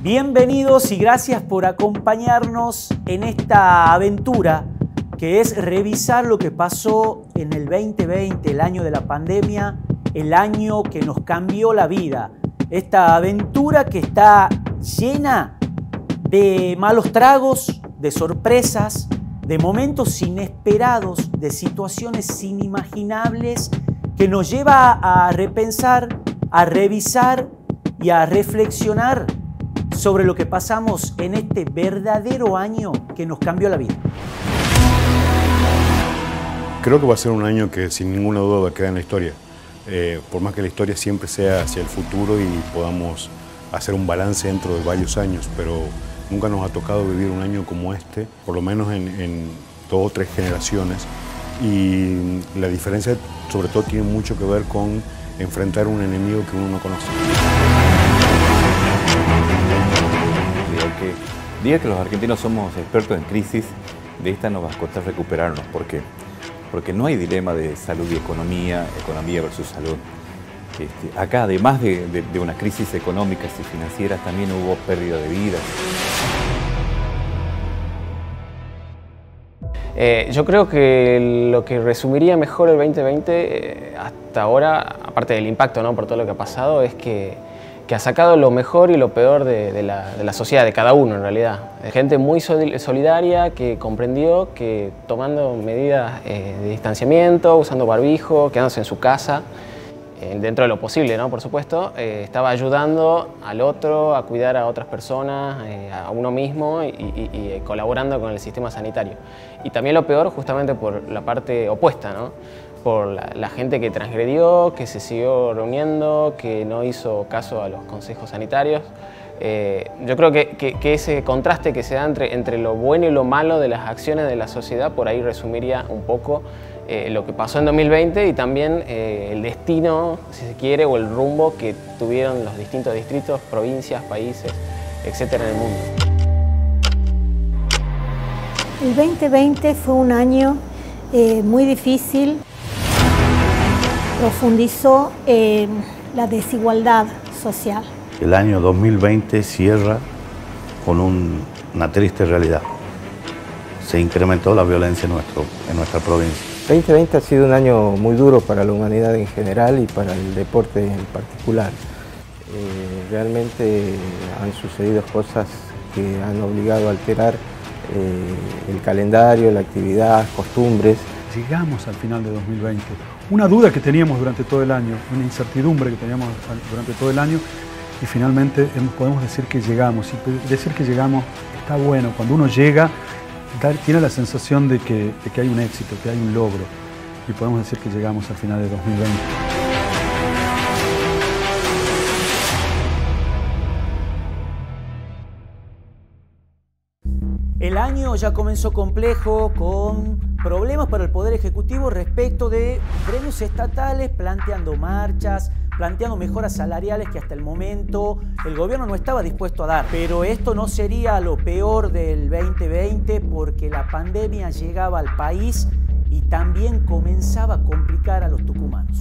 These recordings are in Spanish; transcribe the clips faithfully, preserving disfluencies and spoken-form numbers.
Bienvenidos y gracias por acompañarnos en esta aventura que es revisar lo que pasó en el veinte veinte, el año de la pandemia, el año que nos cambió la vida. Esta aventura que está llena de malos tragos, de sorpresas, de momentos inesperados, de situaciones inimaginables que nos lleva a repensar, a revisar y a reflexionar sobre lo que pasamos en este verdadero año que nos cambió la vida. Creo que va a ser un año que sin ninguna duda va a quedar en la historia. Eh, por más que la historia siempre sea hacia el futuro y podamos hacer un balance dentro de varios años, pero nunca nos ha tocado vivir un año como este, por lo menos en, en dos o tres generaciones. Y la diferencia sobre todo tiene mucho que ver con enfrentar un enemigo que uno no conoce. Que diga que los argentinos somos expertos en crisis, de esta nos va a costar recuperarnos. ¿Por qué? Porque no hay dilema de salud y economía, economía versus salud. Este, acá, además de, de, de una crisis económica y financiera, también hubo pérdida de vidas. Eh, yo creo que lo que resumiría mejor el veinte veinte eh, hasta ahora, aparte del impacto, ¿no?, por todo lo que ha pasado, es que que ha sacado lo mejor y lo peor de, de, la, de la sociedad, de cada uno en realidad. Gente muy solidaria que comprendió que tomando medidas eh, de distanciamiento, usando barbijo, quedándose en su casa, eh, dentro de lo posible, ¿no?, por supuesto, eh, estaba ayudando al otro a cuidar a otras personas, eh, a uno mismo y, y, y colaborando con el sistema sanitario. Y también lo peor justamente por la parte opuesta, ¿no?, por la, la gente que transgredió, que se siguió reuniendo, que no hizo caso a los consejos sanitarios. Eh, yo creo que, que, que ese contraste que se da entre, entre lo bueno y lo malo de las acciones de la sociedad, por ahí resumiría un poco eh, lo que pasó en dos mil veinte y también eh, el destino, si se quiere, o el rumbo que tuvieron los distintos distritos, provincias, países, etcétera, en el mundo. El veinte veinte fue un año eh, muy difícil. Profundizó eh, la desigualdad social. El año dos mil veinte cierra con un, una triste realidad. Se incrementó la violencia en, nuestro, en nuestra provincia. veinte veinte ha sido un año muy duro para la humanidad en general y para el deporte en particular. Eh, realmente han sucedido cosas que han obligado a alterar eh, el calendario, la actividad, costumbres. Llegamos al final de dos mil veinte. Una duda que teníamos durante todo el año, una incertidumbre que teníamos durante todo el año y finalmente podemos decir que llegamos. Y decir que llegamos está bueno. Cuando uno llega, tiene la sensación de que, de que hay un éxito, que hay un logro. Y podemos decir que llegamos al final de dos mil veinte. El año ya comenzó complejo, con problemas para el Poder Ejecutivo respecto de gremios estatales planteando marchas, planteando mejoras salariales que hasta el momento el gobierno no estaba dispuesto a dar. Pero esto no sería lo peor del veinte veinte porque la pandemia llegaba al país y también comenzaba a complicar a los tucumanos.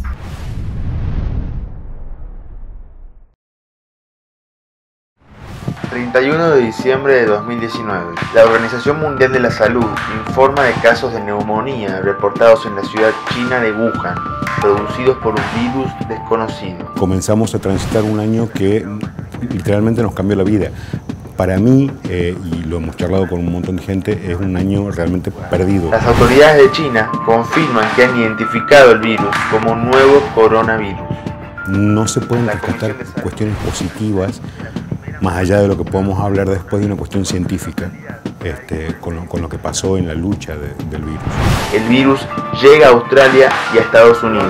treinta y uno de diciembre de dos mil diecinueve. La Organización Mundial de la Salud informa de casos de neumonía reportados en la ciudad china de Wuhan, producidos por un virus desconocido. Comenzamos a transitar un año que literalmente nos cambió la vida. Para mí, eh, y lo hemos charlado con un montón de gente, es un año realmente perdido. Las autoridades de China confirman que han identificado el virus como un nuevo coronavirus. No se pueden rescatar cuestiones positivas más allá de lo que podemos hablar después de una cuestión científica, este, con, lo, con lo que pasó en la lucha de, del virus. El virus llega a Australia y a Estados Unidos.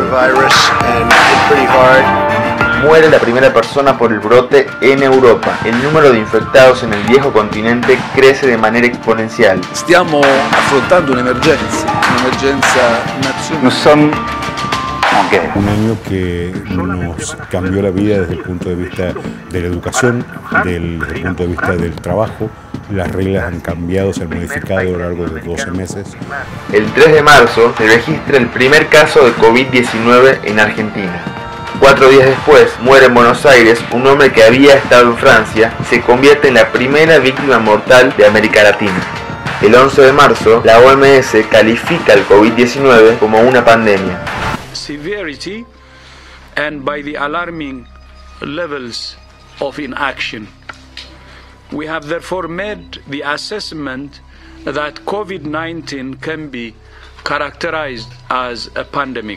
Muere la primera persona por el brote en Europa. El número de infectados en el viejo continente crece de manera exponencial. Stiamo affrontando un'emergenza, un'emergenza nazionale. Un año que nos cambió la vida desde el punto de vista de la educación, del, desde el punto de vista del trabajo. Las reglas han cambiado, se han modificado a lo largo de doce meses. El tres de marzo se registra el primer caso de COVID diecinueve en Argentina. Cuatro días después, muere en Buenos Aires un hombre que había estado en Francia y se convierte en la primera víctima mortal de América Latina. El once de marzo, la O M S califica el COVID diecinueve como una pandemia. Severity and by the alarming levels of inaction. We have therefore made the assessment that COVID nineteen can be characterized as a pandemic.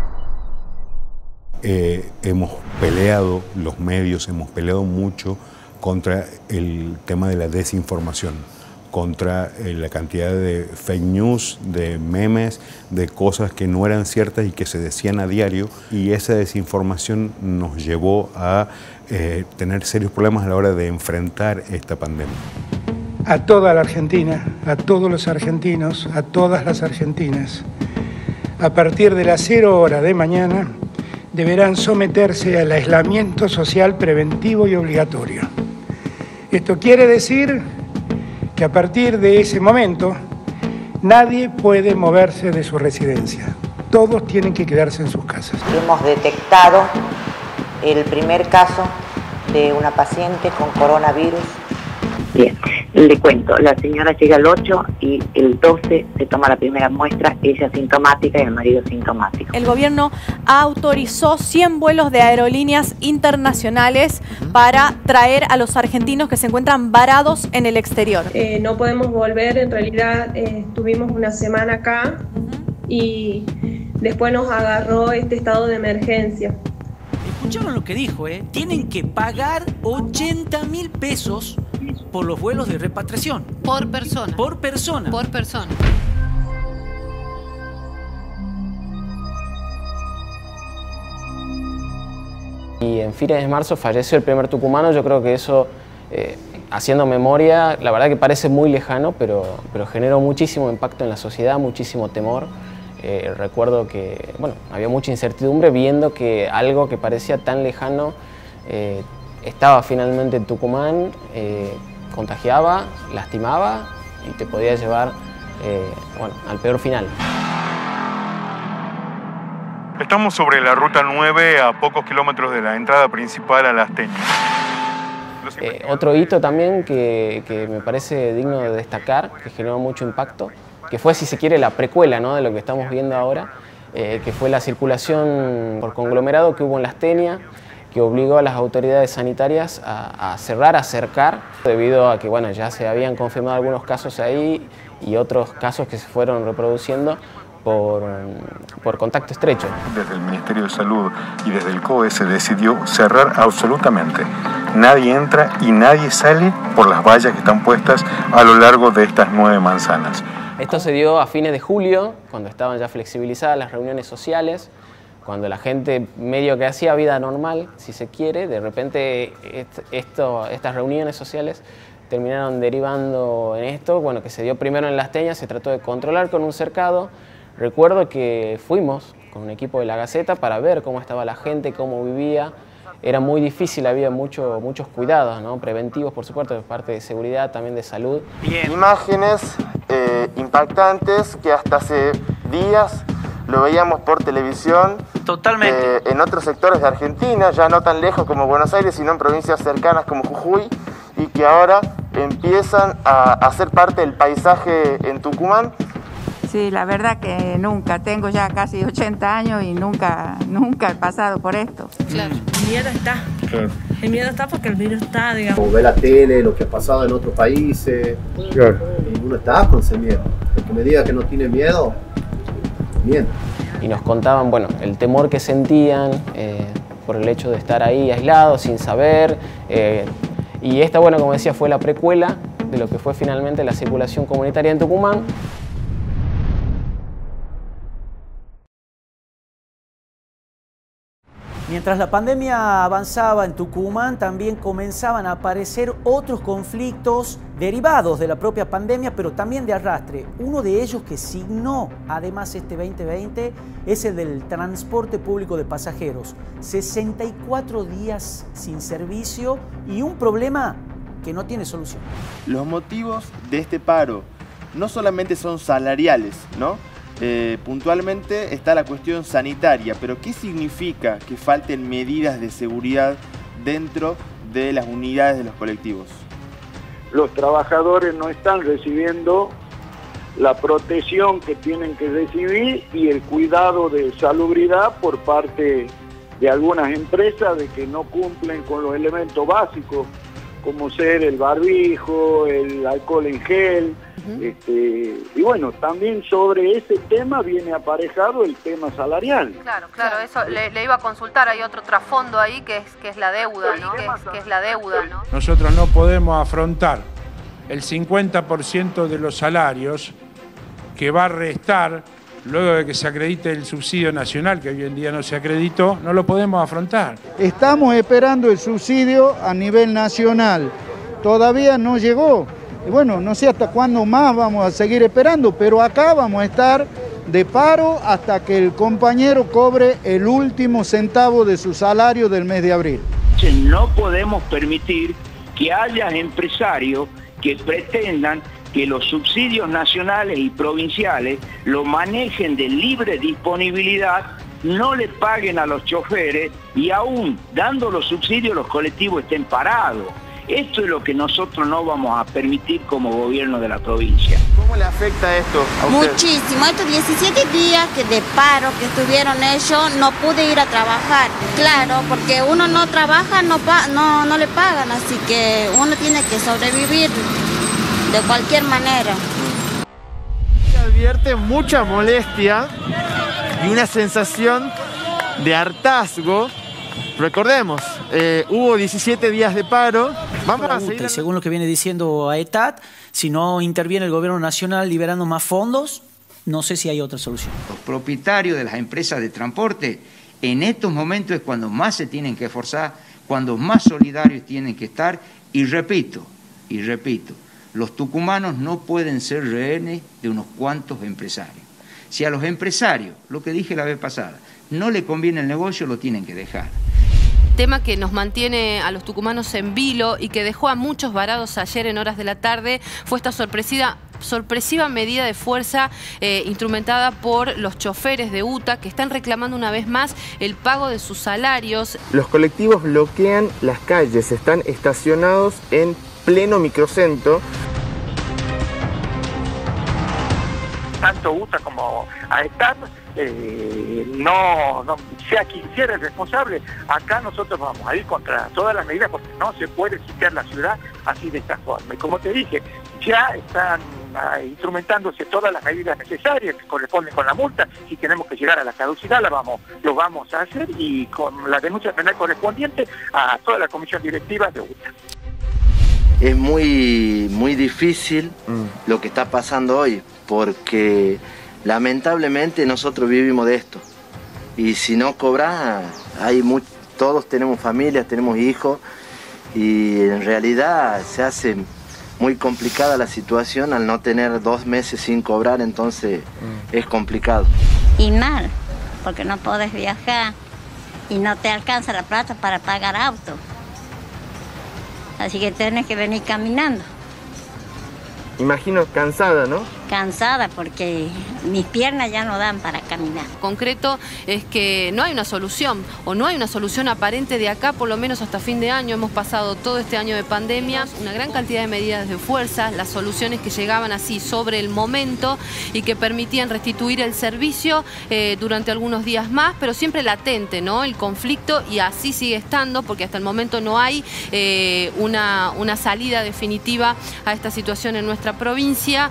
Eh, hemos peleado, los medios hemos peleado mucho contra el tema de la desinformación, contra eh, la cantidad de fake news, de memes, de cosas que no eran ciertas y que se decían a diario, y esa desinformación nos llevó a eh, tener serios problemas a la hora de enfrentar esta pandemia. A toda la Argentina, a todos los argentinos, a todas las argentinas, a partir de las cero hora de mañana, deberán someterse al aislamiento social preventivo y obligatorio. Esto quiere decir que a partir de ese momento nadie puede moverse de su residencia. Todos tienen que quedarse en sus casas. Hemos detectado el primer caso de una paciente con coronavirus. Bien, le cuento, la señora llega el ocho y el doce se toma la primera muestra, ella sintomática y el marido sintomático. El gobierno autorizó cien vuelos de aerolíneas internacionales para traer a los argentinos que se encuentran varados en el exterior. Eh, no podemos volver, en realidad eh, estuvimos una semana acá y después nos agarró este estado de emergencia. Escucharon lo que dijo, ¿eh? Tienen que pagar ochenta mil pesos por los vuelos de repatriación. Por persona. Por persona. Por persona. Y en fines de marzo falleció el primer tucumano. Yo creo que eso, eh, haciendo memoria, la verdad que parece muy lejano, pero, pero generó muchísimo impacto en la sociedad, muchísimo temor. Eh, recuerdo que bueno, había mucha incertidumbre viendo que algo que parecía tan lejano eh, estaba finalmente en Tucumán, eh, contagiaba, lastimaba y te podía llevar eh, bueno, al peor final. Estamos sobre la ruta nueve a pocos kilómetros de la entrada principal a Las Teñas. Eh, otro hito también que, que me parece digno de destacar, que generó mucho impacto, que fue, si se quiere, la precuela, ¿no?, de lo que estamos viendo ahora, eh, que fue la circulación por conglomerado que hubo en Las Teñas, que obligó a las autoridades sanitarias a, a cerrar, a cercar, debido a que bueno, ya se habían confirmado algunos casos ahí y otros casos que se fueron reproduciendo por, por contacto estrecho. Desde el Ministerio de Salud y desde el C O E se decidió cerrar absolutamente. Nadie entra y nadie sale por las vallas que están puestas a lo largo de estas nueve manzanas. Esto se dio a fines de julio, cuando estaban ya flexibilizadas las reuniones sociales, cuando la gente medio que hacía vida normal, si se quiere, de repente esto, estas reuniones sociales terminaron derivando en esto, bueno, que se dio primero en Las Teñas, se trató de controlar con un cercado. Recuerdo que fuimos con un equipo de La Gaceta para ver cómo estaba la gente, cómo vivía. Era muy difícil, había mucho, muchos cuidados, ¿no?, preventivos, por supuesto, de parte de seguridad, también de salud. Bien. Imágenes eh, impactantes que hasta hace días lo veíamos por televisión. Totalmente. Eh, en otros sectores de Argentina, ya no tan lejos como Buenos Aires, sino en provincias cercanas como Jujuy, y que ahora empiezan a, a ser parte del paisaje en Tucumán. Sí, la verdad que nunca, tengo ya casi ochenta años y nunca, nunca he pasado por esto. Claro. El miedo está. Claro. El miedo está porque el virus está, digamos. Como ve la tele, lo que ha pasado en otros países. Claro. Y uno está con ese miedo. El que me diga que no tiene miedo, miente. Y nos contaban, bueno, el temor que sentían eh, por el hecho de estar ahí aislados, sin saber. Eh, y esta, bueno, como decía, fue la precuela de lo que fue finalmente la circulación comunitaria en Tucumán. Mientras la pandemia avanzaba en Tucumán, también comenzaban a aparecer otros conflictos derivados de la propia pandemia, pero también de arrastre. Uno de ellos que signó además este veinte veinte es el del transporte público de pasajeros. sesenta y cuatro días sin servicio y un problema que no tiene solución. Los motivos de este paro no solamente son salariales, ¿no? Eh, puntualmente está la cuestión sanitaria, pero ¿qué significa que falten medidas de seguridad dentro de las unidades de los colectivos? Los trabajadores no están recibiendo la protección que tienen que recibir y el cuidado de salubridad por parte de algunas empresas de que no cumplen con los elementos básicos, como ser el barbijo, el alcohol en gel. Uh-huh. este, y bueno, también sobre ese tema viene aparejado el tema salarial. Claro, claro, eso le, le iba a consultar, hay otro trasfondo ahí que es, que es la deuda, ¿no? Que es, que es la deuda, ¿no? Nosotros no podemos afrontar el cincuenta por ciento de los salarios que va a restar luego de que se acredite el subsidio nacional, que hoy en día no se acreditó, no lo podemos afrontar. Estamos esperando el subsidio a nivel nacional, todavía no llegó. Y bueno, no sé hasta cuándo más vamos a seguir esperando, pero acá vamos a estar de paro hasta que el compañero cobre el último centavo de su salario del mes de abril. No podemos permitir que haya empresarios que pretendan que los subsidios nacionales y provinciales lo manejen de libre disponibilidad, no le paguen a los choferes y aún dando los subsidios los colectivos estén parados. Esto es lo que nosotros no vamos a permitir como gobierno de la provincia. ¿Cómo le afecta esto a usted? Muchísimo. Estos diecisiete días que de paro que estuvieron ellos, no pude ir a trabajar. Claro, porque uno no trabaja, no, no, no le pagan, así que uno tiene que sobrevivir de cualquier manera. Se advierte mucha molestia y una sensación de hartazgo. Recordemos, eh, hubo diecisiete días de paro. Vamos a seguir. Según lo que viene diciendo AETAT, si no interviene el gobierno nacional liberando más fondos, no sé si hay otra solución. Los propietarios de las empresas de transporte en estos momentos es cuando más se tienen que esforzar, cuando más solidarios tienen que estar. Y repito, y repito, los tucumanos no pueden ser rehenes de unos cuantos empresarios. Si a los empresarios, lo que dije la vez pasada, no le conviene el negocio, lo tienen que dejar. Tema que nos mantiene a los tucumanos en vilo y que dejó a muchos varados ayer en horas de la tarde fue esta sorpresiva, sorpresiva medida de fuerza eh, instrumentada por los choferes de U T A que están reclamando una vez más el pago de sus salarios. Los colectivos bloquean las calles, están estacionados en pleno microcentro. Tanto U T A como AETAT, eh, no, no, sea quien sea el responsable, acá nosotros vamos a ir contra todas las medidas porque no se puede sitiar la ciudad así de esta forma. Y como te dije, ya están ah, instrumentándose todas las medidas necesarias que corresponden con la multa. Si tenemos que llegar a la caducidad, la vamos, lo vamos a hacer y con la denuncia penal correspondiente a toda la comisión directiva de U T A. Es muy, muy difícil mm. lo que está pasando hoy, porque lamentablemente nosotros vivimos de esto. Y si no cobras, hay muy, todos tenemos familias, tenemos hijos, y en realidad se hace muy complicada la situación al no tener dos meses sin cobrar, entonces mm. es complicado. Y mal, porque no podés viajar y no te alcanza la plata para pagar auto. Así que tienes que venir caminando. Imagino cansada, ¿no? Cansada porque mis piernas ya no dan para caminar. Concreto es que no hay una solución o no hay una solución aparente de acá, por lo menos hasta fin de año. Hemos pasado todo este año de pandemia, una gran cantidad de medidas de fuerza, las soluciones que llegaban así sobre el momento y que permitían restituir el servicio eh, durante algunos días más, pero siempre latente, ¿no? El conflicto, y así sigue estando porque hasta el momento no hay eh, una, una salida definitiva a esta situación en nuestra provincia.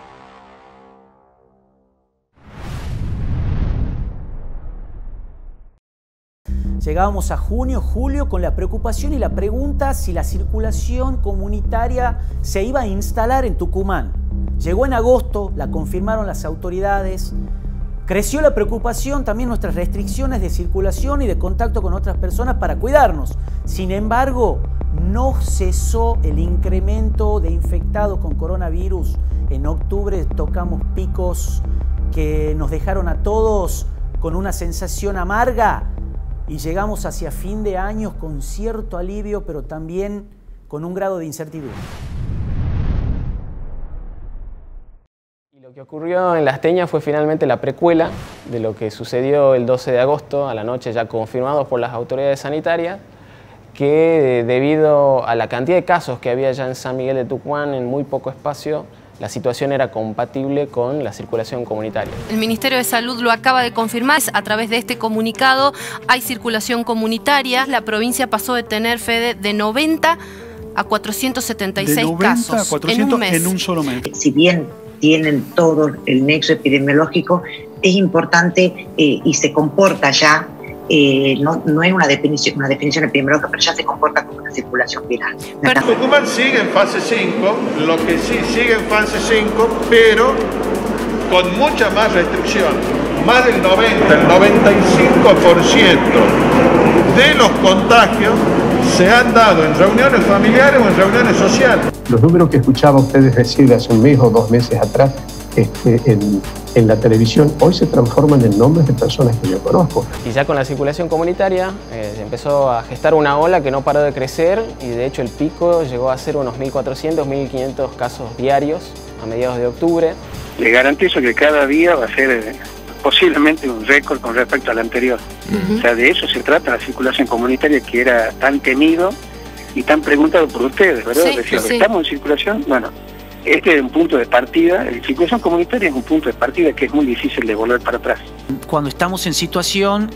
Llegábamos a junio, julio, con la preocupación y la pregunta si la circulación comunitaria se iba a instalar en Tucumán. Llegó en agosto, la confirmaron las autoridades. Creció la preocupación, también nuestras restricciones de circulación y de contacto con otras personas para cuidarnos. Sin embargo, no cesó el incremento de infectados con coronavirus. En octubre tocamos picos que nos dejaron a todos con una sensación amarga. Y llegamos hacia fin de año con cierto alivio, pero también con un grado de incertidumbre. Lo que ocurrió en Las Teñas fue finalmente la precuela de lo que sucedió el doce de agosto a la noche, ya confirmados por las autoridades sanitarias, que debido a la cantidad de casos que había ya en San Miguel de Tucumán en muy poco espacio, la situación era compatible con la circulación comunitaria. El Ministerio de Salud lo acaba de confirmar a través de este comunicado. Hay circulación comunitaria. La provincia pasó de tener, Fede, de noventa a cuatrocientos setenta y seis de noventa casos a cuatrocientos en un mes. En un solo mes. Si bien tienen todo el nexo epidemiológico, es importante eh, y se comporta ya, eh, no, no es una definición, una definición epidemiológica, pero ya se comporta como una circulación viral. Tucumán sigue en fase cinco, lo que sí sigue en fase cinco, pero con mucha más restricción. Más del noventa, el noventa y cinco por ciento de los contagios se han dado en reuniones familiares o en reuniones sociales. Los números que escuchaba ustedes decir hace un mes o dos meses atrás este, en, en la televisión, hoy se transforman en nombres de personas que yo conozco. Y ya con la circulación comunitaria eh, se empezó a gestar una ola que no paró de crecer y de hecho el pico llegó a ser unos mil cuatrocientos, mil quinientos casos diarios a mediados de octubre. Le garantizo que cada día va a ser eh, posiblemente un récord con respecto al anterior. Uh-huh. O sea, de eso se trata la circulación comunitaria, que era tan temido y tan preguntado por ustedes, ¿verdad? Sí, Decía, sí. ¿Estamos en circulación? Bueno, este es un punto de partida. La circulación comunitaria es un punto de partida que es muy difícil de volver para atrás. Cuando estamos en situación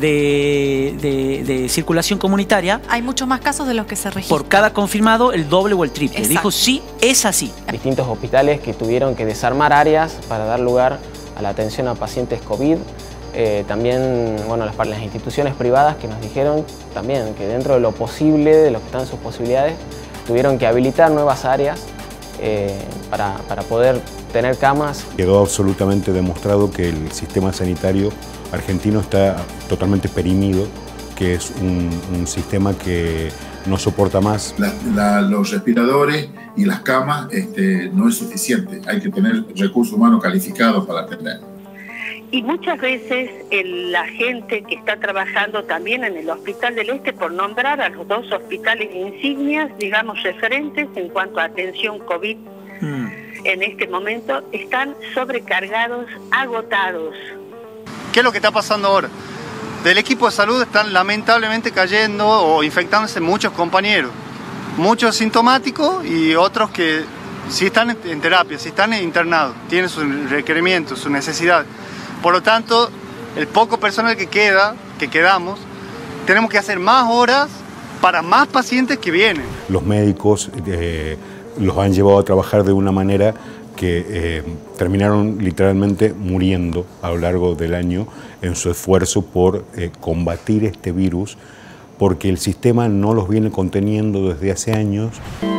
de, de, de circulación comunitaria, hay muchos más casos de los que se registran. Por cada confirmado, el doble o el triple. Exacto. Dijo, sí, es así. Distintos hospitales que tuvieron que desarmar áreas para dar lugar a la atención a pacientes COVID. Eh, también, bueno, las, las instituciones privadas que nos dijeron también que dentro de lo posible, de lo que están en sus posibilidades, tuvieron que habilitar nuevas áreas eh, para, para poder tener camas. Quedó absolutamente demostrado que el sistema sanitario argentino está totalmente perimido, que es un, un sistema que no soporta más. La, la, los respiradores y las camas este, no es suficiente, hay que tener recursos humanos calificados para atender. Y muchas veces el, la gente que está trabajando también en el Hospital del Este, por nombrar a los dos hospitales insignias, digamos referentes en cuanto a atención COVID, mm. en este momento están sobrecargados, agotados. ¿Qué es lo que está pasando ahora? Del equipo de salud están lamentablemente cayendo o infectándose muchos compañeros, muchos sintomáticos y otros que sí están en terapia, sí están internados, tienen sus requerimientos, sus necesidades. Por lo tanto, el poco personal que queda, que quedamos, tenemos que hacer más horas para más pacientes que vienen. Los médicos eh, los han llevado a trabajar de una manera que eh, terminaron literalmente muriendo a lo largo del año en su esfuerzo por eh, combatir este virus, porque el sistema no los viene conteniendo desde hace años.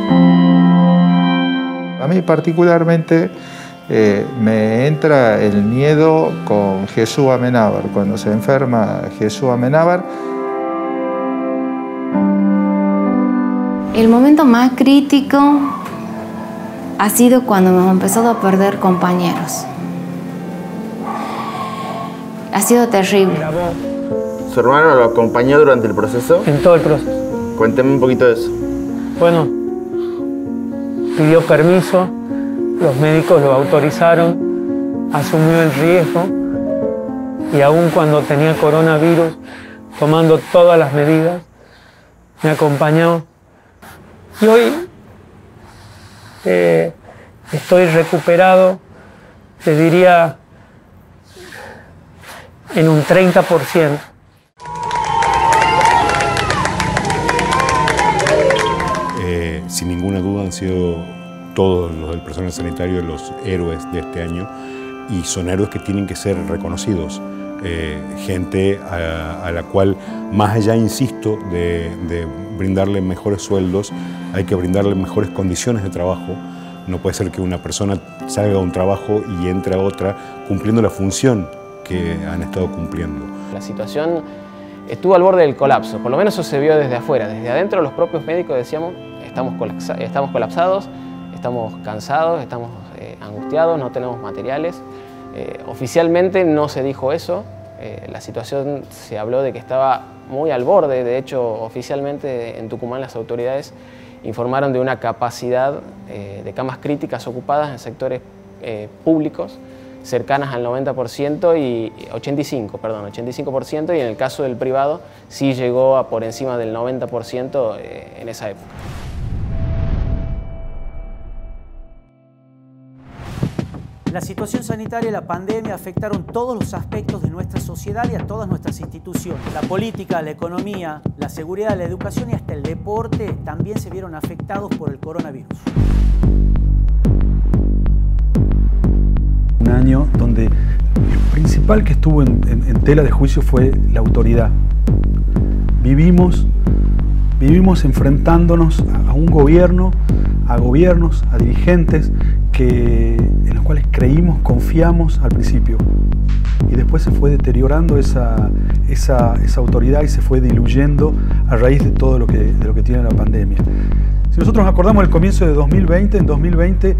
A mí particularmente eh, me entra el miedo con Jesús Amenábar, cuando se enferma Jesús Amenábar. El momento más crítico ha sido cuando hemos empezado a perder compañeros. Ha sido terrible. ¿Su hermano lo acompañó durante el proceso? En todo el proceso. Cuénteme un poquito de eso. Bueno, pidió permiso, los médicos lo autorizaron, asumió el riesgo y aún cuando tenía coronavirus, tomando todas las medidas, me acompañó. Y hoy eh, estoy recuperado, te diría, en un treinta por ciento. Eh, sin ninguna duda han sido todos los del personal sanitario los héroes de este año y son héroes que tienen que ser reconocidos. Eh, gente a, a la cual, más allá, insisto, de, de brindarle mejores sueldos, hay que brindarle mejores condiciones de trabajo. No puede ser que una persona salga a un trabajo y entre a otra cumpliendo la función que han estado cumpliendo. La situación estuvo al borde del colapso, por lo menos eso se vio desde afuera. Desde adentro los propios médicos decíamos, estamos, colapsa estamos colapsados, estamos cansados, estamos eh, angustiados, no tenemos materiales. Eh, oficialmente no se dijo eso, eh, la situación se habló de que estaba muy al borde. De hecho, oficialmente en Tucumán las autoridades informaron de una capacidad eh, de camas críticas ocupadas en sectores eh, públicos cercanas al noventa por ciento y ochenta y cinco por ciento, perdón, ochenta y cinco por ciento, y en el caso del privado sí llegó a por encima del noventa por ciento eh, en esa época. La situación sanitaria y la pandemia afectaron todos los aspectos de nuestra sociedad y a todas nuestras instituciones. La política, la economía, la seguridad, la educación y hasta el deporte también se vieron afectados por el coronavirus. Un año donde lo principal que estuvo en, en, en tela de juicio fue la autoridad. Vivimos, vivimos enfrentándonos a, a un gobierno, a gobiernos, a dirigentes que, en los cuales creímos, confiamos al principio. Y después se fue deteriorando esa, esa, esa autoridad y se fue diluyendo a raíz de todo lo que, de lo que tiene la pandemia. Si nosotros nos acordamos del comienzo de dos mil veinte, en dos mil veinte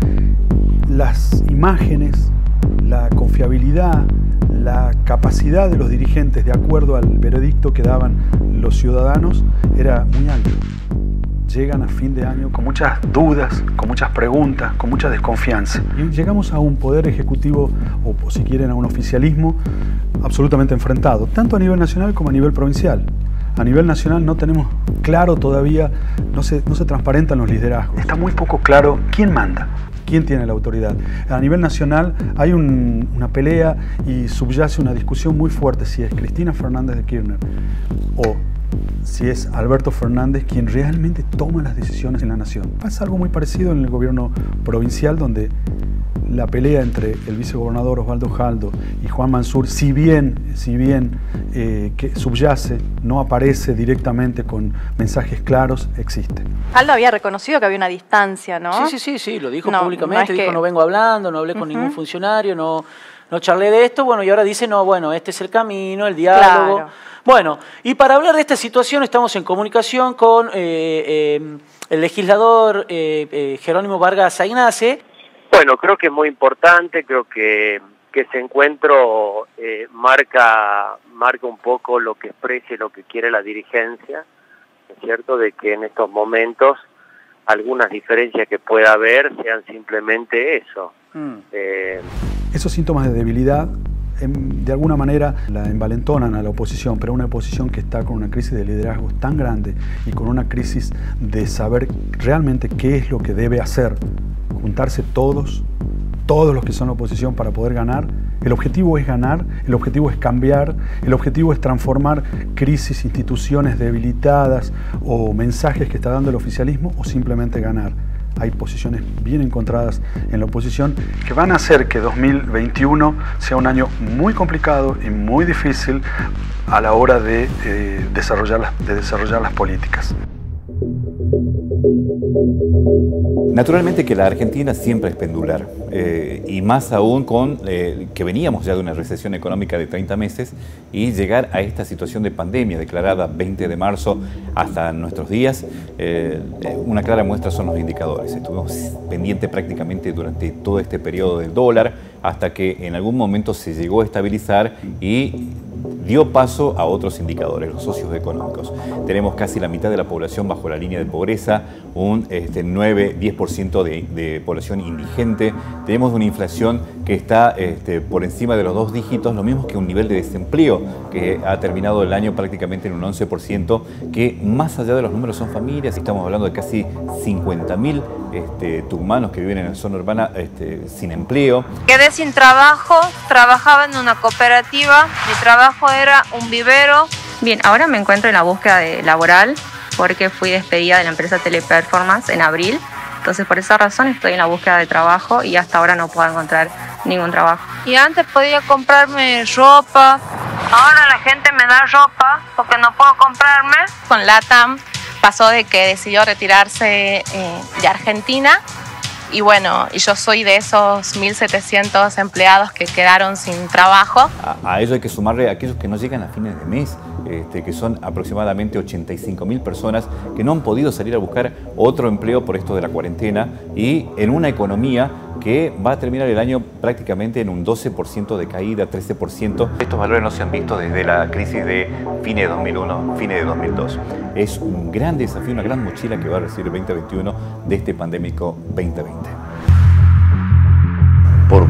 las imágenes, la confiabilidad, la capacidad de los dirigentes de acuerdo al veredicto que daban los ciudadanos era muy alto. Llegan a fin de año con muchas dudas, con muchas preguntas, con mucha desconfianza. Y llegamos a un poder ejecutivo, o, o si quieren a un oficialismo, absolutamente enfrentado, tanto a nivel nacional como a nivel provincial. A nivel nacional no tenemos claro todavía, no se, no se transparentan los liderazgos. Está muy poco claro quién manda, quién tiene la autoridad. A nivel nacional hay un, una pelea y subyace una discusión muy fuerte si es Cristina Fernández de Kirchner o si es Alberto Fernández quien realmente toma las decisiones en la nación. Pasa algo muy parecido en el gobierno provincial, donde la pelea entre el vicegobernador Osvaldo Jaldo y Juan Mansur, si bien, si bien eh, que subyace, no aparece directamente con mensajes claros, existe. Jaldo había reconocido que había una distancia, ¿no? Sí, sí, sí, sí, lo dijo no, públicamente, no es dijo que... no vengo hablando, no hablé con uh-huh. ningún funcionario, no, no charlé de esto, bueno, y ahora dice, no, bueno, este es el camino, el diálogo. Claro. Bueno, y para hablar de esta situación estamos en comunicación con eh, eh, el legislador eh, eh, Jerónimo Vargas Aynace. Bueno, creo que es muy importante, creo que, que ese encuentro eh, marca, marca un poco lo que expresa y lo que quiere la dirigencia, ¿no es cierto?, de que en estos momentos algunas diferencias que pueda haber sean simplemente eso. Mm. Eh, Esos síntomas de debilidad de alguna manera la envalentonan a la oposición, pero una oposición que está con una crisis de liderazgo tan grande y con una crisis de saber realmente qué es lo que debe hacer, juntarse todos, todos los que son la oposición para poder ganar. El objetivo es ganar, el objetivo es cambiar, el objetivo es transformar crisis, instituciones debilitadas o mensajes que está dando el oficialismo, o simplemente ganar. Hay posiciones bien encontradas en la oposición que van a hacer que dos mil veintiuno sea un año muy complicado y muy difícil a la hora de, eh, desarrollar, las, de desarrollar las políticas. Naturalmente que la Argentina siempre es pendular, eh, y más aún con eh, que veníamos ya de una recesión económica de treinta meses y llegar a esta situación de pandemia declarada veinte de marzo hasta nuestros días. Eh, una clara muestra son los indicadores. Estuvimos pendientes prácticamente durante todo este periodo del dólar hasta que en algún momento se llegó a estabilizar y dio paso a otros indicadores, los socios económicos. Tenemos casi la mitad de la población bajo la línea de pobreza, un este, nueve a diez por ciento de, de población indigente. Tenemos una inflación que está este, por encima de los dos dígitos, lo mismo que un nivel de desempleo que ha terminado el año prácticamente en un once por ciento, que más allá de los números son familias. Estamos hablando de casi cincuenta mil este, tucumanos que viven en la zona urbana este, sin empleo. Quedé sin trabajo, trabajaba en una cooperativa, mi trabajo era un vivero. Bien, ahora me encuentro en la búsqueda de laboral porque fui despedida de la empresa Teleperformance en abril. Entonces por esa razón estoy en la búsqueda de trabajo y hasta ahora no puedo encontrar ningún trabajo. Y antes podía comprarme ropa, ahora la gente me da ropa porque no puedo comprarme. Con LATAM pasó de que decidió retirarse eh, de Argentina. Y bueno, yo soy de esos mil setecientos empleados que quedaron sin trabajo. A, a ello hay que sumarle a aquellos que no llegan a fines de mes, este, que son aproximadamente ochenta y cinco mil personas que no han podido salir a buscar otro empleo por esto de la cuarentena, y en una economía que va a terminar el año prácticamente en un doce por ciento de caída, trece por ciento. Estos valores no se han visto desde la crisis de fines de dos mil uno, fines de dos mil dos. Es un gran desafío, una gran mochila que va a recibir el veinte veintiuno de este pandémico veinte veinte.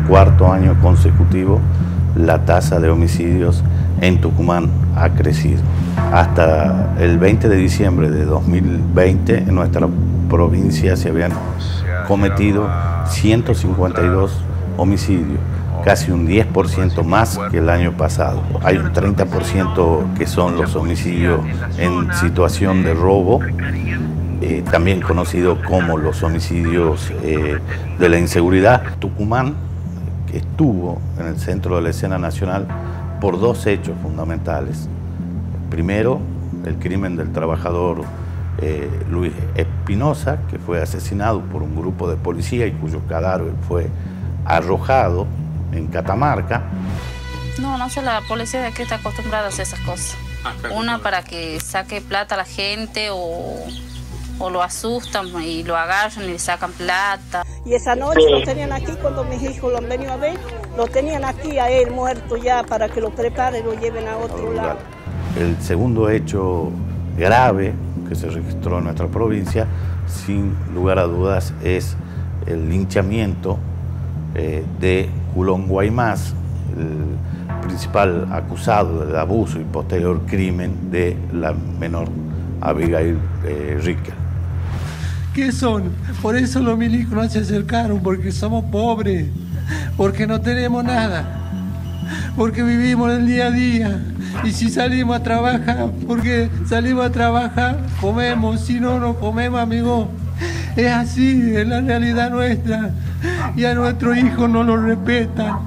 cuarto año consecutivo la tasa de homicidios en Tucumán ha crecido. Hasta el veinte de diciembre de dos mil veinte en nuestra provincia se habían cometido ciento cincuenta y dos homicidios, casi un diez por ciento más que el año pasado. Hay un treinta por ciento que son los homicidios en situación de robo, eh, también conocido como los homicidios eh, de la inseguridad. Tucumán estuvo en el centro de la escena nacional por dos hechos fundamentales. Primero, el crimen del trabajador eh, Luis Espinosa, que fue asesinado por un grupo de policía y cuyo cadáver fue arrojado en Catamarca. No, no sé, la policía de aquí está acostumbrada a hacer esas cosas. Una para que saque plata a la gente o, o lo asustan y lo agarran y le sacan plata. Y esa noche lo tenían aquí cuando mis hijos lo han venido a ver, lo tenían aquí a él muerto ya para que lo preparen y lo lleven a otro lado. El segundo hecho grave que se registró en nuestra provincia, sin lugar a dudas, es el linchamiento eh, de Culón Guaymás, el principal acusado del abuso y posterior crimen de la menor Abigail eh, Ricker. ¿Qué son? Por eso los milicos no se acercaron, porque somos pobres, porque no tenemos nada, porque vivimos el día a día. Y si salimos a trabajar, porque salimos a trabajar, comemos, si no, no comemos, amigo. Es así, es la realidad nuestra. Y a nuestros hijos no los respetan.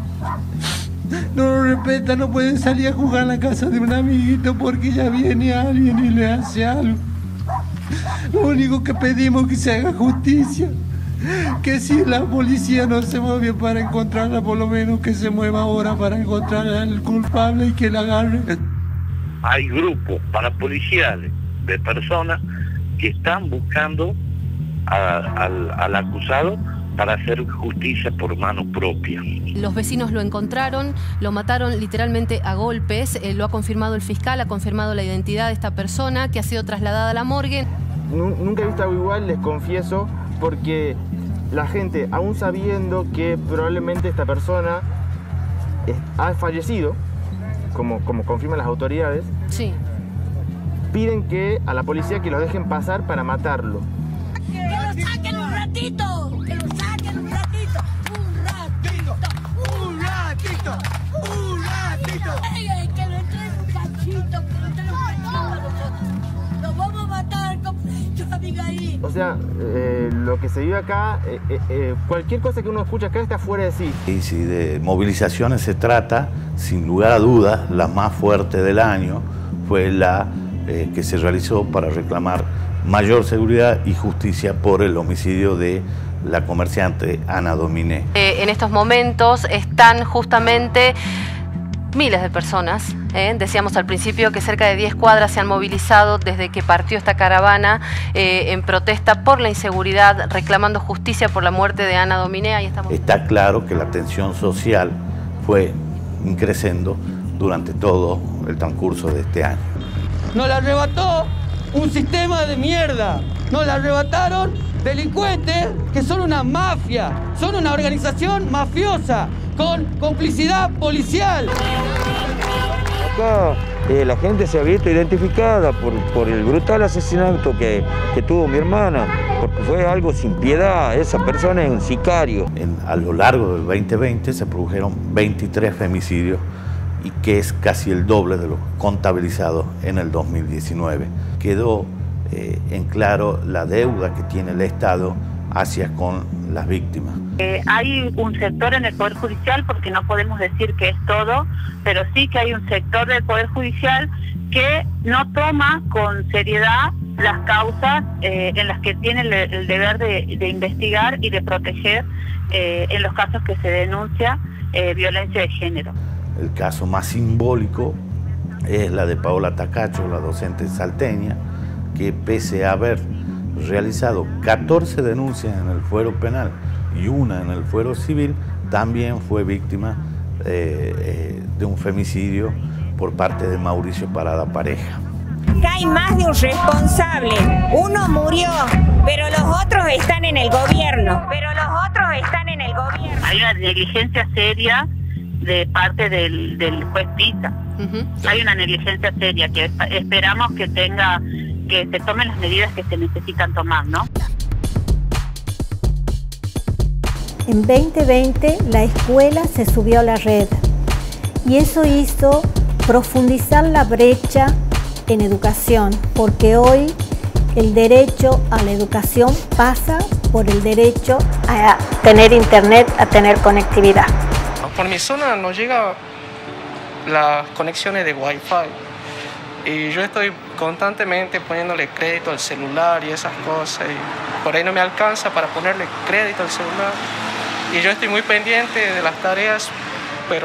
No los respetan, no pueden salir a jugar a la casa de un amiguito porque ya viene alguien y le hace algo. Lo único que pedimos es que se haga justicia. Que si la policía no se mueve para encontrarla, por lo menos que se mueva ahora para encontrar al culpable y que la agarre. Hay grupos parapoliciales de personas que están buscando a, al, al acusado para hacer justicia por mano propia. Los vecinos lo encontraron, lo mataron literalmente a golpes, eh, lo ha confirmado el fiscal, ha confirmado la identidad de esta persona que ha sido trasladada a la morgue. Nunca he visto algo igual, les confieso, porque la gente, aún sabiendo que probablemente esta persona ha fallecido, como, como confirman las autoridades, sí, piden que a la policía que los dejen pasar para matarlo. ¡Que lo saquen un ratito! ¡Que lo saquen un ratito! ¡Un ratito! ¡Un ratito! ¡Un ratito! ¡Ay, ay, que lo entreguen un cachito! ¡Que lo entreguen un cachito a nosotros! ¡Nos vamos a matar, completo, amiga ahí! O sea, eh, lo que se vive acá, eh, eh, cualquier cosa que uno escucha acá está fuera de sí. Y si de movilizaciones se trata, sin lugar a dudas, la más fuerte del año fue la eh, que se realizó para reclamar mayor seguridad y justicia por el homicidio de la comerciante Ana Dominé. Eh, en estos momentos están justamente miles de personas. ¿eh? Decíamos al principio que cerca de diez cuadras se han movilizado desde que partió esta caravana eh, en protesta por la inseguridad, reclamando justicia por la muerte de Ana Dominé. Ahí estamos. Está claro que la tensión social fue creciendo durante todo el transcurso de este año. Nos la arrebató un sistema de mierda. Nos la arrebataron delincuentes que son una mafia, son una organización mafiosa con complicidad policial. Acá eh, la gente se ha visto identificada por, por el brutal asesinato que, que tuvo mi hermana, porque fue algo sin piedad. Esa persona es un sicario. En, a lo largo del veinte veinte se produjeron veintitrés femicidios, y que es casi el doble de lo contabilizado en el dos mil diecinueve. Quedó eh, en claro la deuda que tiene el Estado hacia con las víctimas. Eh, hay un sector en el Poder Judicial, porque no podemos decir que es todo, pero sí que hay un sector del Poder Judicial que no toma con seriedad las causas eh, en las que tiene el, el deber de, de investigar y de proteger eh, en los casos que se denuncia eh, violencia de género. El caso más simbólico es la de Paola Tacacho, la docente salteña, que pese a haber realizado catorce denuncias en el fuero penal y una en el fuero civil, también fue víctima eh, eh, de un femicidio por parte de Mauricio Parada Pareja. Acá hay más de un responsable. Uno murió, pero los otros están en el gobierno. Pero los otros están en el gobierno. Hay una negligencia seria de parte del, del juez Pisa. Uh-huh. Hay una negligencia seria que esperamos que tenga, que se tomen las medidas que se necesitan tomar, ¿no? En veinte veinte la escuela se subió a la red y eso hizo profundizar la brecha en educación, porque hoy el derecho a la educación pasa por el derecho a tener internet, a tener conectividad. Por mi zona nos llega las conexiones de Wi-Fi y yo estoy constantemente poniéndole crédito al celular y esas cosas y por ahí no me alcanza para ponerle crédito al celular y yo estoy muy pendiente de las tareas, pero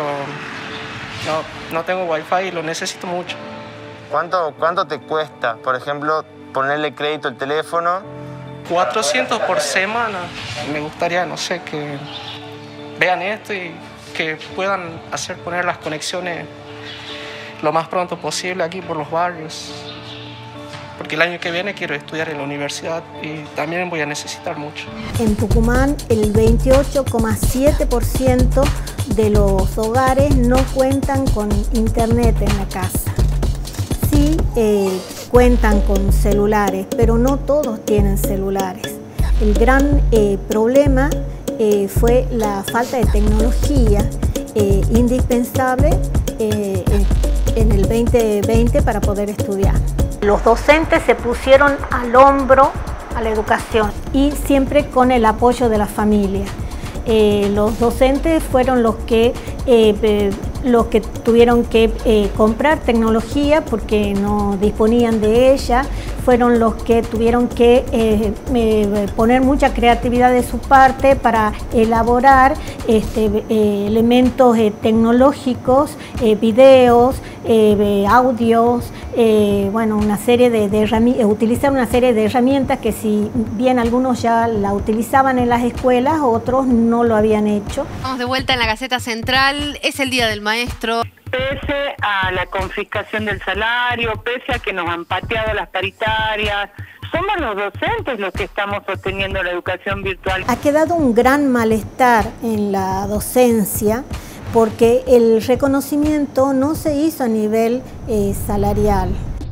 no, no tengo Wi-Fi y lo necesito mucho. ¿Cuánto, cuánto te cuesta, por ejemplo, ponerle crédito al teléfono? cuatrocientos por semana. Me gustaría, no sé, que vean esto y que puedan hacer poner las conexiones lo más pronto posible aquí por los barrios. Porque el año que viene quiero estudiar en la universidad y también voy a necesitar mucho. En Tucumán, el veintiocho coma siete por ciento de los hogares no cuentan con internet en la casa. Sí, eh, cuentan con celulares, pero no todos tienen celulares. El gran eh, problema eh, fue la falta de tecnología eh, indispensable eh, en, en el veinte veinte para poder estudiar. Los docentes se pusieron al hombro a la educación y siempre con el apoyo de la familia. Eh, los docentes fueron los que, eh, eh, los que tuvieron que eh, comprar tecnología porque no disponían de ella, fueron los que tuvieron que eh, eh, poner mucha creatividad de su parte para elaborar este, eh, elementos eh, tecnológicos, eh, videos, eh, audios, eh, bueno, una serie de, de herramientas, utilizar una serie de herramientas que si bien algunos ya la utilizaban en las escuelas, otros no lo habían hecho. Vamos de vuelta en la Gaceta Central, es el Día del Maestro. Pese a la confiscación del salario, pese a que nos han pateado las paritarias, somos los docentes los que estamos sosteniendo la educación virtual. Ha quedado un gran malestar en la docencia porque el reconocimiento no se hizo a nivel eh, salarial.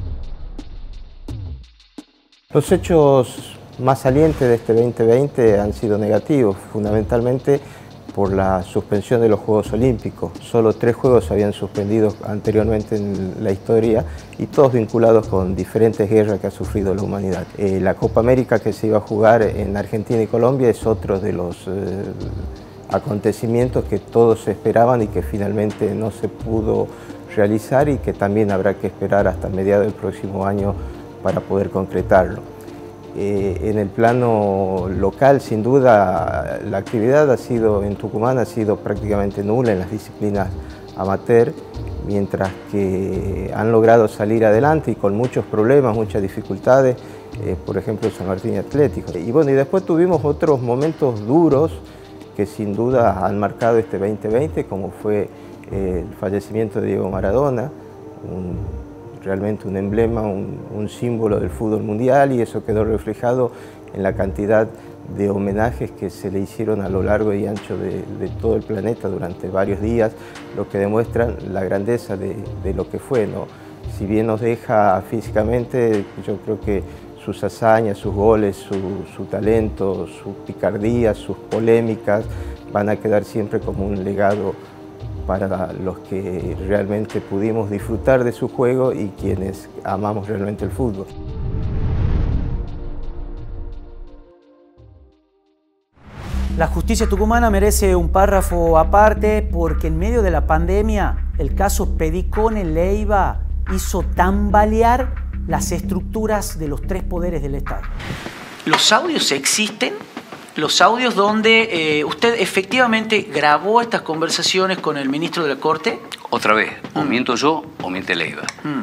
Los hechos más salientes de este veinte veinte han sido negativos, fundamentalmente por la suspensión de los Juegos Olímpicos. Solo tres juegos se habían suspendido anteriormente en la historia y todos vinculados con diferentes guerras que ha sufrido la humanidad. Eh, la Copa América que se iba a jugar en Argentina y Colombia es otro de los eh, acontecimientos que todos esperaban y que finalmente no se pudo realizar y que también habrá que esperar hasta mediados del próximo año para poder concretarlo. Eh, en el plano local, sin duda, la actividad ha sido, en Tucumán ha sido prácticamente nula en las disciplinas amateur, mientras que han logrado salir adelante y con muchos problemas, muchas dificultades, eh, por ejemplo San Martín Atlético. Y bueno, y después tuvimos otros momentos duros que sin duda han marcado este veinte veinte, como fue eh, el fallecimiento de Diego Maradona, un, realmente un emblema, un, un símbolo del fútbol mundial, y eso quedó reflejado en la cantidad de homenajes que se le hicieron a lo largo y ancho de, de todo el planeta durante varios días, lo que demuestra la grandeza de, de lo que fue, ¿no? Si bien nos deja físicamente, yo creo que sus hazañas, sus goles, su, su talento, su picardía, sus polémicas van a quedar siempre como un legado para los que realmente pudimos disfrutar de su juego y quienes amamos realmente el fútbol. La justicia tucumana merece un párrafo aparte porque en medio de la pandemia el caso Pedicone Leiva hizo tambalear las estructuras de los tres poderes del Estado. ¿Los audios existen? Los audios donde eh, usted efectivamente grabó estas conversaciones con el ministro de la Corte. Otra vez, o mm. miento yo o miente Leiva. Mm.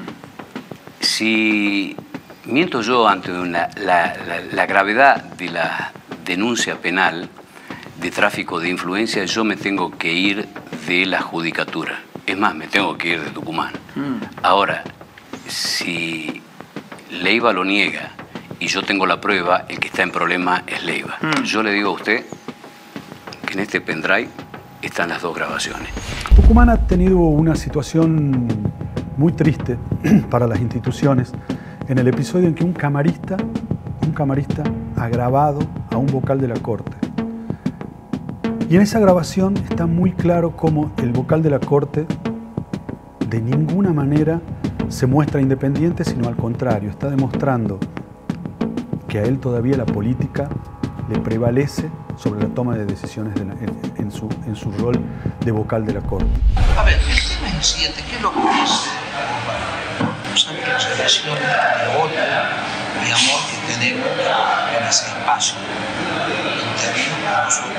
Si miento yo ante una, la, la, la gravedad de la denuncia penal de tráfico de influencia, yo me tengo que ir de la judicatura. Es más, me tengo que ir de Tucumán. Mm. Ahora, si Leiva lo niega y yo tengo la prueba, el que está en problema es Leiva. Mm. Yo le digo a usted en este pendrive están las dos grabaciones. Tucumán ha tenido una situación muy triste para las instituciones en el episodio en que un camarista, un camarista ha grabado a un vocal de la Corte. Y en esa grabación está muy claro cómo el vocal de la Corte de ninguna manera se muestra independiente, sino al contrario, está demostrando que a él todavía la política le prevalece sobre la toma de decisiones de la, en, en, su, en su rol de vocal de la Corte. A ver, el tema es el siguiente, ¿qué es lo que es? Tú sabes que las relaciones de odio, de amor que tenemos en ese espacio interno para nosotros.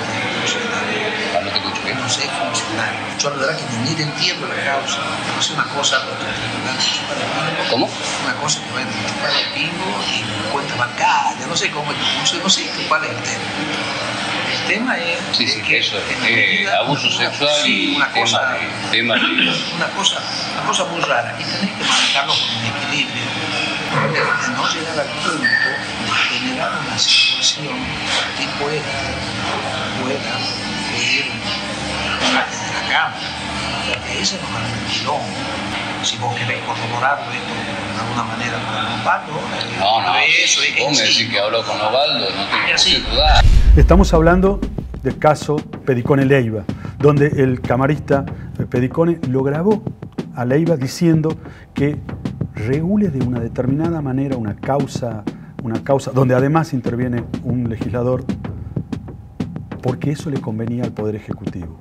No sé funcionar. Yo la verdad que ni entiendo la causa. No es una cosa ¿Cómo? Una cosa que va a chupar el pingo y cuenta bancaria, no sé cómo, no sé, no sé cuál es el tema. El tema es sí, sí, que eso, eh, abuso una, sexual sí, y una cosa, tema, tema una cosa, una cosa muy rara. Y tenés que manejarlo con un equilibrio de no llegar al punto de generar una situación que pueda, pueda ir de la cámara, porque ese nos va a el quilombo. Si vos querés corroborarlo esto de alguna manera con Osvaldo, no, no, eso es vos me decís que habló con Osvaldo, no tengo por qué dudar. Estamos hablando del caso Pedicone Leiva, donde el camarista Pedicone lo grabó a Leiva diciendo que regule de una determinada manera una causa, una causa donde además interviene un legislador, porque eso le convenía al Poder Ejecutivo.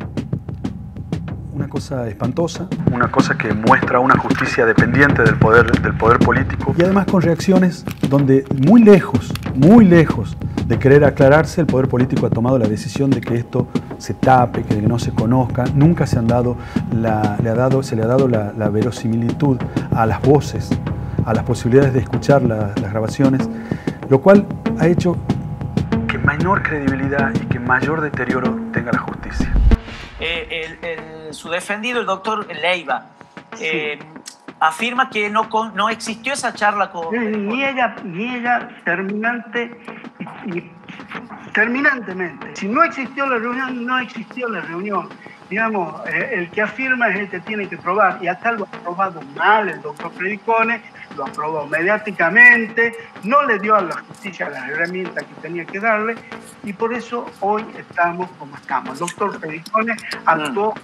Una cosa espantosa, una cosa que muestra una justicia dependiente del poder, del poder político, y además con reacciones donde muy lejos, muy lejos de querer aclararse, el poder político ha tomado la decisión de que esto se tape, que no se conozca. Nunca se, han dado la, le ha dado, se le ha dado la, la verosimilitud a las voces, a las posibilidades de escuchar la, las grabaciones, lo cual ha hecho que menor credibilidad y que mayor deterioro tenga la justicia. Eh, el, el, su defendido, el doctor Leiva, eh, sí. afirma que no, con, no existió esa charla con... Niega, niega terminante y, y, terminantemente. Si no existió la reunión, no existió la reunión. Digamos, eh, el que afirma es el que tiene que probar, y acá lo ha probado mal el doctor Pedicone, lo aprobó mediáticamente, no le dio a la justicia las herramientas que tenía que darle, y por eso hoy estamos como estamos. El doctor Pedicone actuó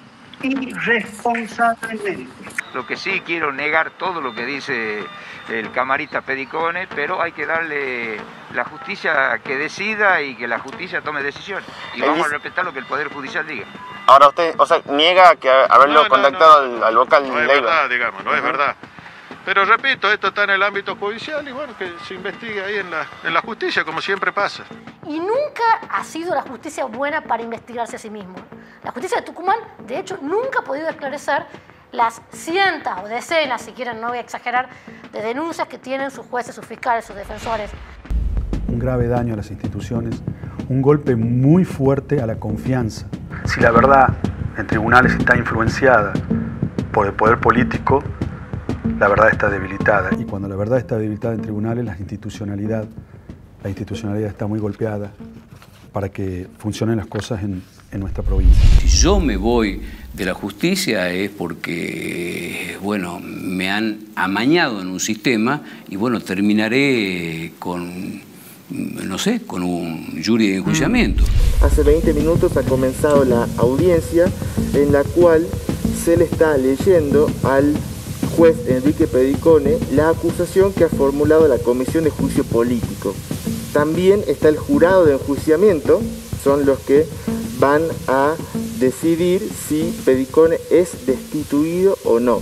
irresponsablemente. Lo que sí quiero negar todo lo que dice el camarista Pedicone, pero hay que darle la justicia que decida y que la justicia tome decisiones. Y vamos a respetar lo que el Poder Judicial diga. Ahora usted, o sea, niega que haberlo no, no, contactado no, no. Al, al vocal No es Leiva. verdad, digamos, no uh-huh. es verdad. Pero repito, esto está en el ámbito judicial y bueno, que se investigue ahí en la, en la justicia, como siempre pasa. Y nunca ha sido la justicia buena para investigarse a sí mismo. La justicia de Tucumán, de hecho, nunca ha podido esclarecer las cientos o decenas, si quieren, no voy a exagerar, de denuncias que tienen sus jueces, sus fiscales, sus defensores. Un grave daño a las instituciones, un golpe muy fuerte a la confianza. Si la verdad en tribunales está influenciada por el poder político, la verdad está debilitada. Y cuando la verdad está debilitada en tribunales, la institucionalidad, la institucionalidad está muy golpeada para que funcionen las cosas en, en nuestra provincia. Si yo me voy de la justicia es porque, bueno, me han amañado en un sistema y, bueno, terminaré con, no sé, con un jury de enjuiciamiento. Hace veinte minutos ha comenzado la audiencia en la cual se le está leyendo al juez Enrique Pedicone la acusación que ha formulado la Comisión de Juicio Político. También está el jurado de enjuiciamiento, son los que van a decidir si Pedicone es destituido o no.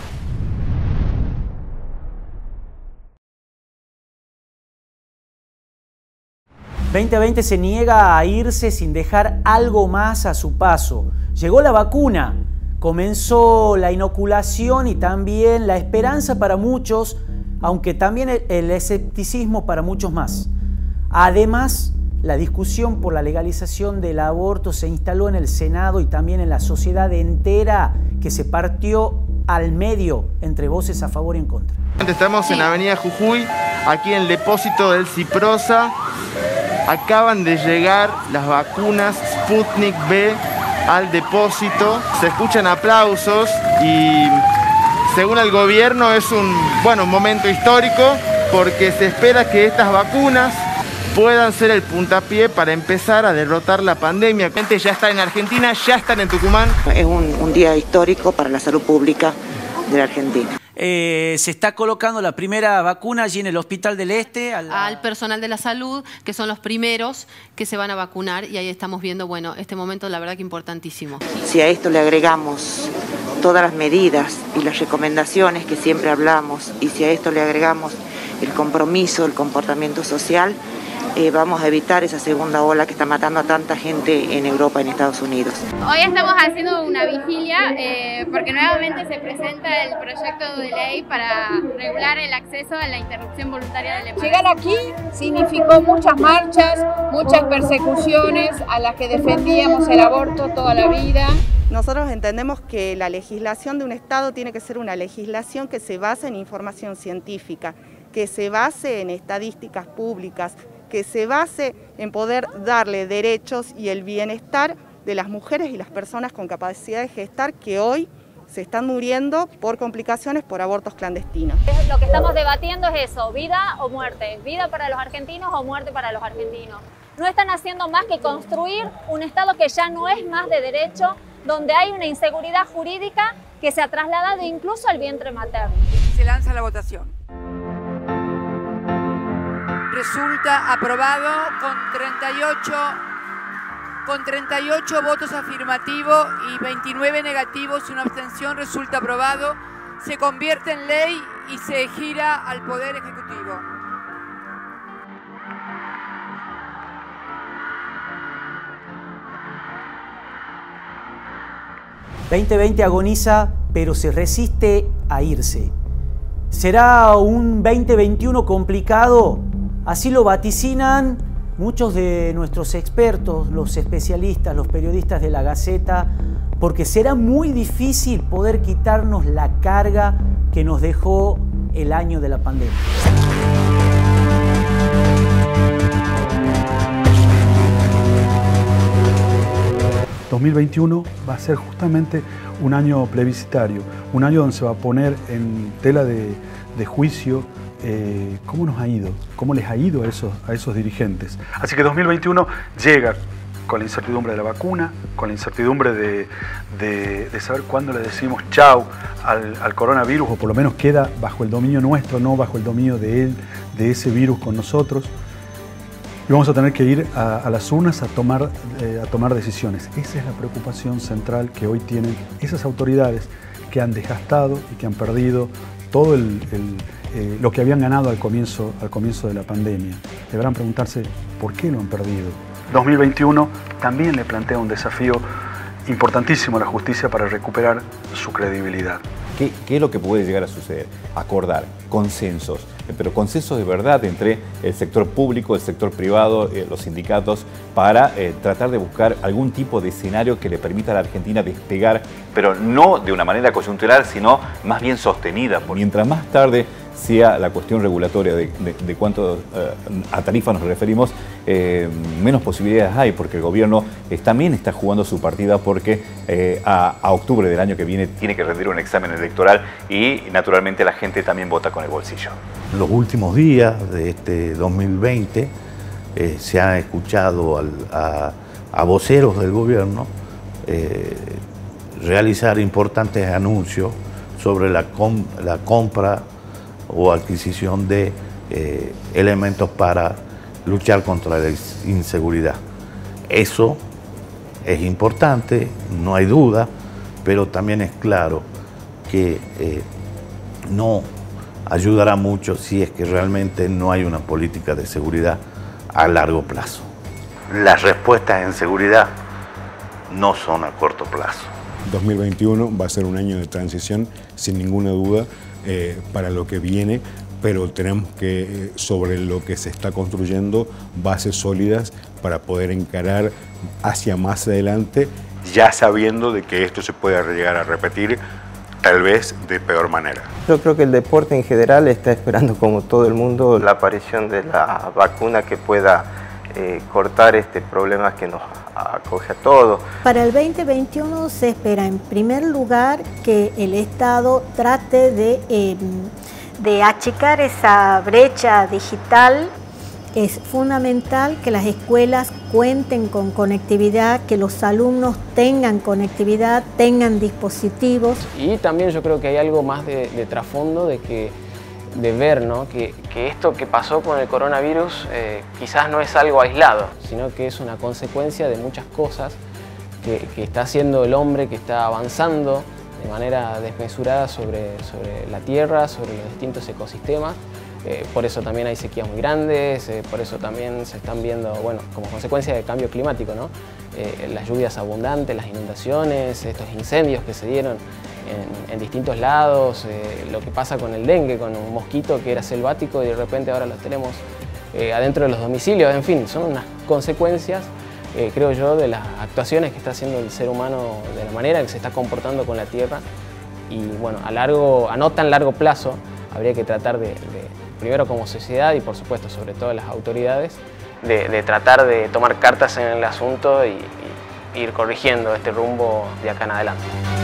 veinte veinte se niega a irse sin dejar algo más a su paso. Llegó la vacuna, comenzó la inoculación y también la esperanza para muchos, aunque también el escepticismo para muchos más. Además, la discusión por la legalización del aborto se instaló en el Senado y también en la sociedad entera, que se partió al medio entre voces a favor y en contra. Estamos en Avenida Jujuy, aquí en el depósito del Ciprosa, Acaban de llegar las vacunas Sputnik V al depósito. Se escuchan aplausos y según el gobierno es un, bueno, un momento histórico porque se espera que estas vacunas puedan ser el puntapié para empezar a derrotar la pandemia. Ya están en Argentina, ya están en Tucumán. Es un, un día histórico para la salud pública de la Argentina. Eh, se está colocando la primera vacuna allí en el Hospital del Este. Al... al personal de la salud, que son los primeros que se van a vacunar, y ahí estamos viendo, bueno, este momento la verdad que importantísimo. Si a esto le agregamos todas las medidas y las recomendaciones que siempre hablamos, y si a esto le agregamos el compromiso, el comportamiento social, Eh, vamos a evitar esa segunda ola que está matando a tanta gente en Europa y en Estados Unidos. Hoy estamos haciendo una vigilia eh, porque nuevamente se presenta el proyecto de ley para regular el acceso a la interrupción voluntaria del embarazo. Llegar aquí significó muchas marchas, muchas persecuciones a las que defendíamos el aborto toda la vida. Nosotros entendemos que la legislación de un Estado tiene que ser una legislación que se base en información científica, que se base en estadísticas públicas, que se base en poder darle derechos y el bienestar de las mujeres y las personas con capacidad de gestar que hoy se están muriendo por complicaciones por abortos clandestinos. Lo que estamos debatiendo es eso, vida o muerte, vida para los argentinos o muerte para los argentinos. No están haciendo más que construir un Estado que ya no es más de derecho, donde hay una inseguridad jurídica que se ha trasladado incluso al vientre materno. Se lanza la votación. Resulta aprobado con treinta y ocho, con treinta y ocho votos afirmativos y veintinueve negativos y una abstención. Resulta aprobado, se convierte en ley y se gira al Poder Ejecutivo. veinte veinte agoniza, pero se resiste a irse. ¿Será un veinte veintiuno complicado? Así lo vaticinan muchos de nuestros expertos, los especialistas, los periodistas de La Gaceta, porque será muy difícil poder quitarnos la carga que nos dejó el año de la pandemia. dos mil veintiuno va a ser justamente un año plebiscitario, un año donde se va a poner en tela de, de juicio eh, cómo nos ha ido, cómo les ha ido a esos, a esos dirigentes. Así que dos mil veintiuno llega con la incertidumbre de la vacuna, con la incertidumbre de, de, de saber cuándo le decimos chau al, al coronavirus, o por lo menos queda bajo el dominio nuestro, no bajo el dominio de él, de ese virus con nosotros. Y vamos a tener que ir a, a las urnas a tomar, eh, a tomar decisiones. Esa es la preocupación central que hoy tienen esas autoridades que han desgastado y que han perdido todo el, el, eh, lo que habían ganado al comienzo, al comienzo de la pandemia. Deberán preguntarse por qué lo han perdido. dos mil veintiuno también le plantea un desafío importantísimo a la justicia para recuperar su credibilidad. ¿Qué, ¿Qué es lo que puede llegar a suceder? Acordar consensos, pero consensos de verdad entre el sector público, el sector privado, eh, los sindicatos, para eh, tratar de buscar algún tipo de escenario que le permita a la Argentina despegar, pero no de una manera coyuntural, sino más bien sostenida. Mientras más tarde sea la cuestión regulatoria de, de, de cuánto eh, a tarifa nos referimos, eh, menos posibilidades hay, porque el gobierno es, también está jugando su partida, porque eh, a, a octubre del año que viene tiene que rendir un examen electoral y naturalmente la gente también vota con el bolsillo. Los últimos días de este dos mil veinte eh, se ha escuchado al, a, a voceros del gobierno eh, realizar importantes anuncios sobre la, com la compra o adquisición de eh, elementos para luchar contra la inseguridad. Eso es importante, no hay duda, pero también es claro que eh, no ayudará mucho si es que realmente no hay una política de seguridad a largo plazo. Las respuestas en seguridad no son a corto plazo. dos mil veintiuno va a ser un año de transición, sin ninguna duda, eh, para lo que viene, pero tenemos que, eh, sobre lo que se está construyendo, bases sólidas para poder encarar hacia más adelante, ya sabiendo de que esto se puede llegar a repetir, tal vez de peor manera. Yo creo que el deporte en general está esperando, como todo el mundo, la aparición de la vacuna que pueda eh, cortar este problema que nos acoge a todos. Para el veinte veintiuno se espera en primer lugar que el Estado trate de, eh, de achicar esa brecha digital. Es fundamental que las escuelas cuenten con conectividad, que los alumnos tengan conectividad, tengan dispositivos. Y también yo creo que hay algo más de, de trasfondo de que de ver, ¿no? que, que esto que pasó con el coronavirus eh, quizás no es algo aislado, sino que es una consecuencia de muchas cosas que, que está haciendo el hombre, que está avanzando de manera desmesurada sobre, sobre la tierra, sobre los distintos ecosistemas. Eh, por eso también hay sequías muy grandes, eh, por eso también se están viendo, bueno, como consecuencia del cambio climático, ¿no? Eh, las lluvias abundantes, las inundaciones, estos incendios que se dieron en, en distintos lados, eh, lo que pasa con el dengue, con un mosquito que era selvático y de repente ahora lo tenemos eh, adentro de los domicilios. En fin, son unas consecuencias, eh, creo yo, de las actuaciones que está haciendo el ser humano, de la manera en que se está comportando con la tierra. Y bueno, a, largo, a no tan largo plazo habría que tratar de, de primero como sociedad y por supuesto sobre todo las autoridades, de, de tratar de tomar cartas en el asunto y, y ir corrigiendo este rumbo de acá en adelante.